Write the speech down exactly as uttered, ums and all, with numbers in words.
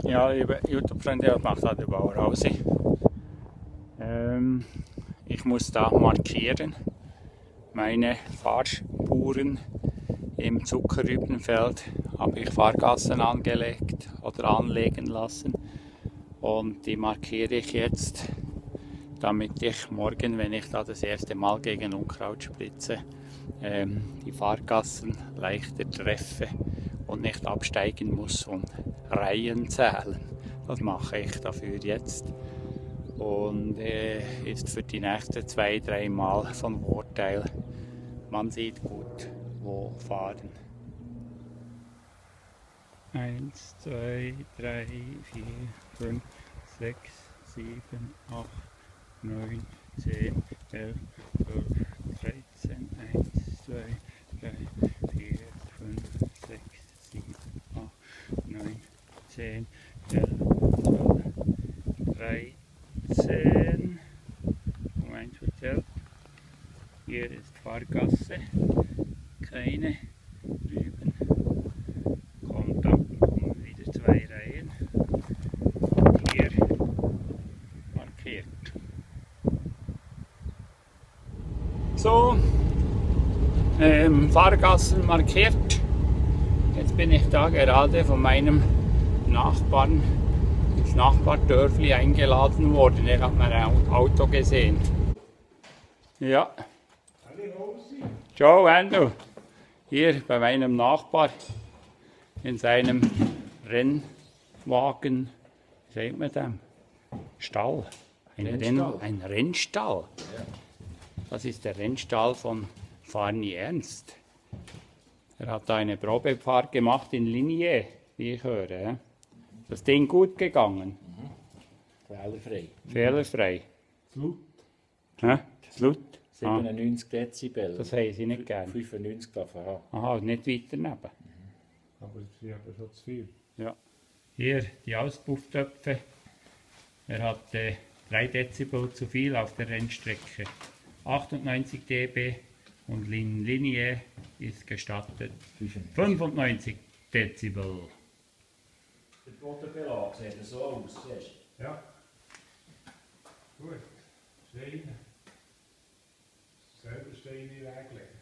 Ja, liebe YouTube-Freunde, was macht der Bauer Hausi? Ähm, ich muss da markieren, meine Fahrspuren im Zuckerrübenfeld habe ich Fahrgassen angelegt oder anlegen lassen und die markiere ich jetzt, damit ich morgen, wenn ich da das erste Mal gegen Unkraut spritze, ähm, die Fahrgassen leichter treffe und nicht absteigen muss und Reihen zählen. Das mache ich dafür jetzt und äh, ist für die nächsten zwei, drei Mal von Vorteil. Man sieht gut, wo fahren. eins, zwei, drei, vier, fünf, sechs, sieben, acht, neun, zehn, elf, zwölf, dreizehn, eins, zwei, drei, vier, fünf, sechs, sieben, acht, neun, zehn, elf, zwölf, dreizehn. Moment, verzählt. Hier ist Fahrgasse, keine Rüben. Kommt dann kommen wieder zwei Reihen. Und hier markiert. So, ähm, Fahrgassen markiert. Jetzt bin ich da gerade von meinem Nachbarn ins Nachbardörfli eingeladen worden. Er hat mein Auto gesehen. Ja. Ciao, Endo. Hier bei meinem Nachbar in seinem Rennwagen, wie sagt man dem? Stall. Ein, Rennstall. Renn, ein Rennstall. Ja. Das ist der Rennstall von Farni Ernst. Er hat da eine Probefahrt gemacht in Linie, wie ich höre. Das Ding gut gegangen. Mhm. Fehlerfrei. Fehlerfrei. Slut. Hä? Slut? siebenundneunzig ah. Dezibel. Das haben sie nicht gern. fünfundneunzig darf er haben. Aha, nicht weiter neben. Mhm. Aber sie haben schon zu viel. Ja. Hier die Auspufftöpfe. Er hatte drei Dezibel zu viel auf der Rennstrecke. achtundneunzig Dezibel und in Linie ist gestattet fünfundneunzig Dezibel. Der Bodenbelag sieht so aus, siehst du? Ja. Gut. Steine. Selber Steine regeln.